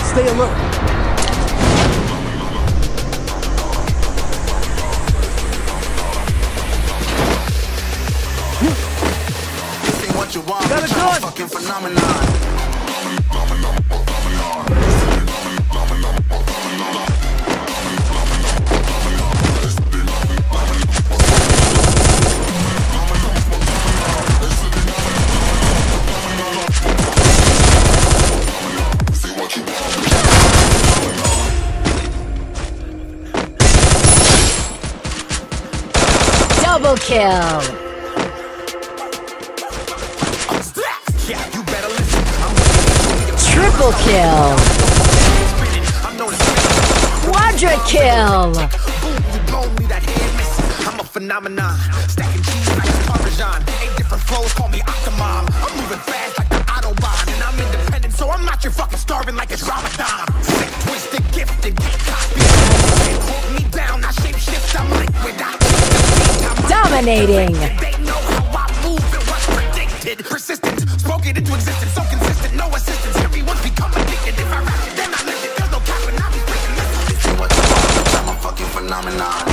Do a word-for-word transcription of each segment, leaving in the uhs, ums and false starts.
Stay alert. This ain't what you want. Got a but gun. I'm fucking phenomenon. Double kill! Yeah, you better listen. Triple kill! Quadra kill! I'm a phenomenon. Stacking cheese like a Parmesan. Eight different flows, call me Octomom. I'm moving fast like the Autobahn. And I'm independent, so I'm not your fucking starving like it's Ramadan. Sick, twisted, gifted, can't copy. Can't hold me down, I shape shift, I'm liquid. Dominating! They know how I move and what's predicted. Persistent, spoken into existence, so consistent, no assistance. Everyone's become addicted. If I rap it, then I live it. There's no cap and I'll be freaking this. This is what you want, I'm a fucking phenomenon.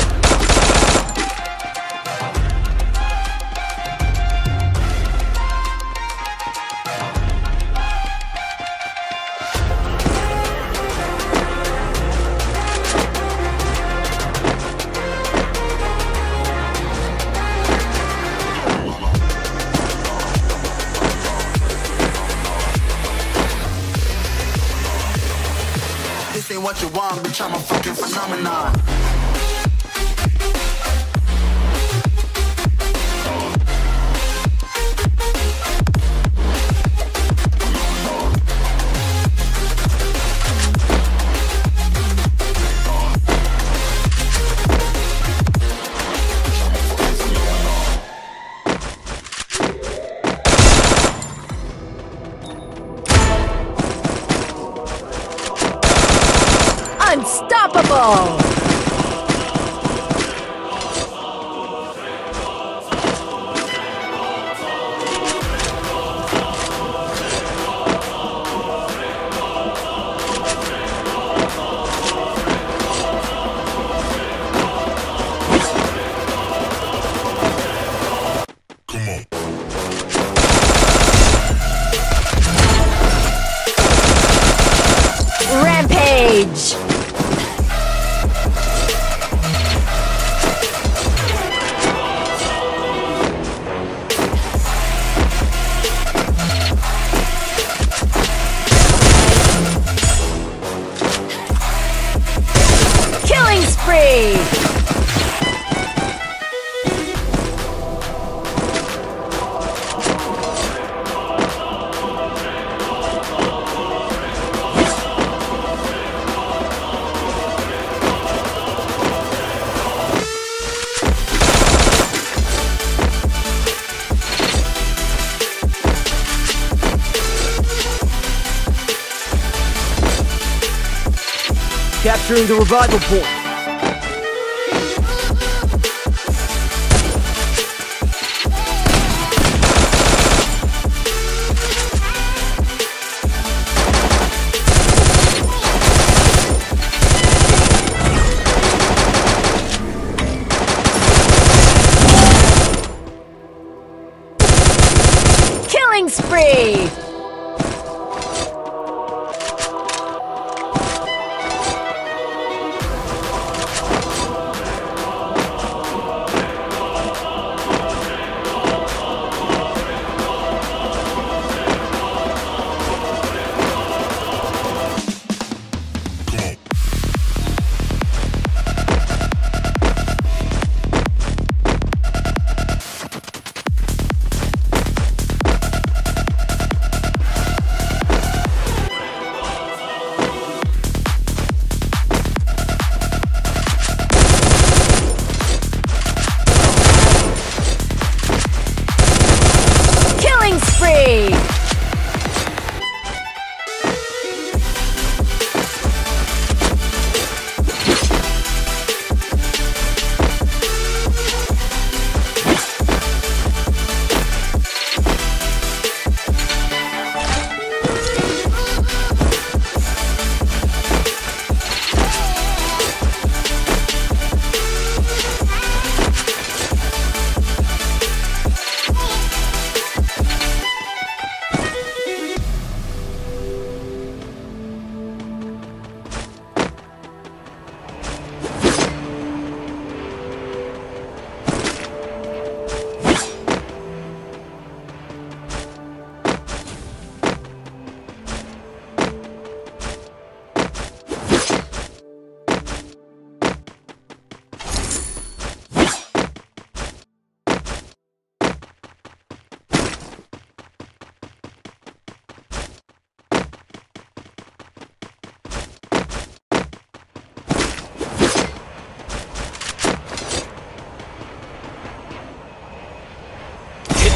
This ain't what you want, bitch, I'm a fucking phenomenon. Unstoppable! Rampage! Killing spree! Capturing the revival point. Killing spree!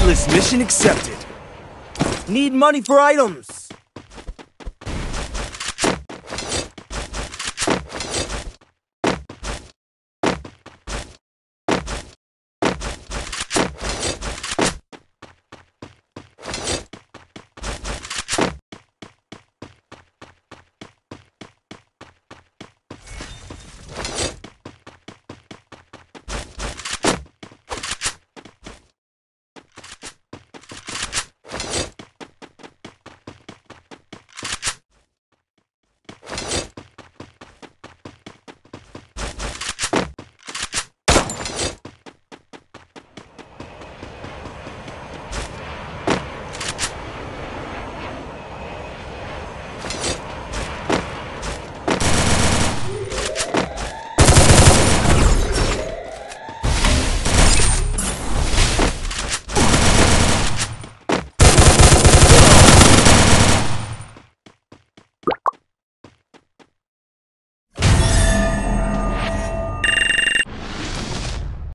Regardless, mission accepted. Need money for items.